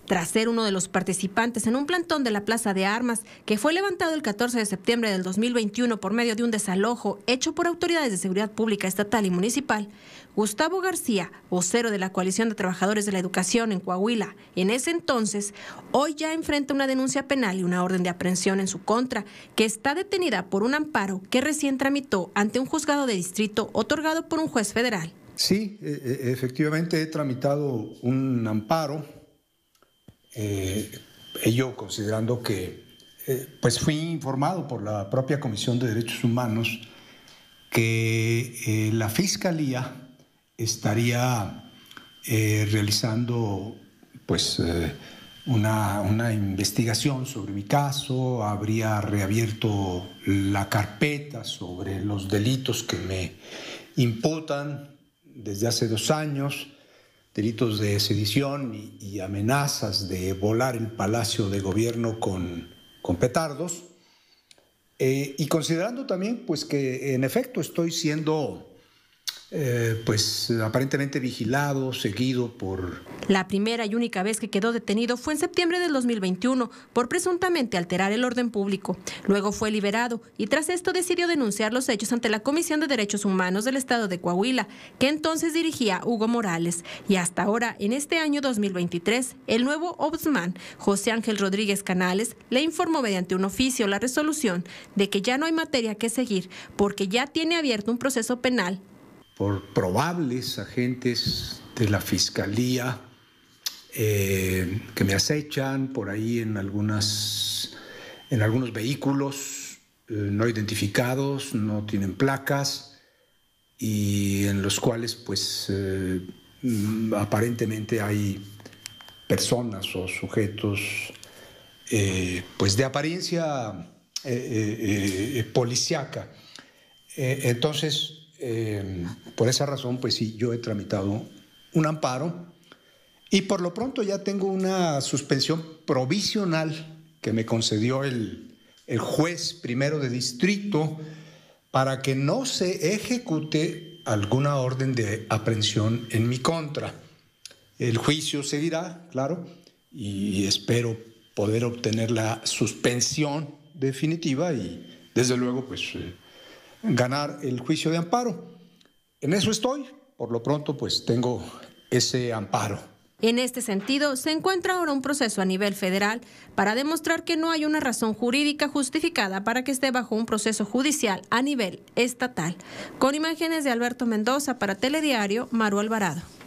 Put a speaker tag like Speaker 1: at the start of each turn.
Speaker 1: tras ser uno de los participantes en un plantón de la Plaza de Armas que fue levantado el 14 de septiembre del 2021 por medio de un desalojo hecho por autoridades de seguridad pública estatal y municipal. Gustavo García, vocero de la Coalición de Trabajadores de la Educación en Coahuila, en ese entonces, hoy ya enfrenta una denuncia penal y una orden de aprehensión en su contra, que está detenida por un amparo que recién tramitó ante un juzgado de distrito otorgado por un juez federal.
Speaker 2: Sí, efectivamente he tramitado un amparo, ello considerando que pues fui informado por la propia Comisión de Derechos Humanos que la Fiscalía estaría realizando pues una investigación sobre mi caso, habría reabierto la carpeta sobre los delitos que me imputan desde hace 2 años, delitos de sedición y amenazas de volar el Palacio de Gobierno con petardos, y considerando también pues que en efecto estoy siendo pues aparentemente vigilado, seguido por...
Speaker 1: La primera y única vez que quedó detenido fue en septiembre del 2021 por presuntamente alterar el orden público. Luego fue liberado y tras esto decidió denunciar los hechos ante la Comisión de Derechos Humanos del Estado de Coahuila, que entonces dirigía Hugo Morales. Y hasta ahora, en este año 2023, el nuevo ombudsman, José Ángel Rodríguez Canales, le informó mediante un oficio la resolución de que ya no hay materia que seguir porque ya tiene abierto un proceso penal
Speaker 2: por probables agentes de la Fiscalía que me acechan por ahí en algunos vehículos no identificados, no tienen placas y en los cuales pues aparentemente hay personas o sujetos pues de apariencia policíaca. Entonces, por esa razón, pues sí, yo he tramitado un amparo y por lo pronto ya tengo una suspensión provisional que me concedió el juez primero de distrito para que no se ejecute alguna orden de aprehensión en mi contra. El juicio seguirá, claro, y espero poder obtener la suspensión definitiva y desde luego pues ganar el juicio de amparo. En eso estoy, por lo pronto pues tengo ese amparo.
Speaker 1: En este sentido, se encuentra ahora un proceso a nivel federal para demostrar que no hay una razón jurídica justificada para que esté bajo un proceso judicial a nivel estatal. Con imágenes de Alberto Mendoza para Telediario, Maru Alvarado.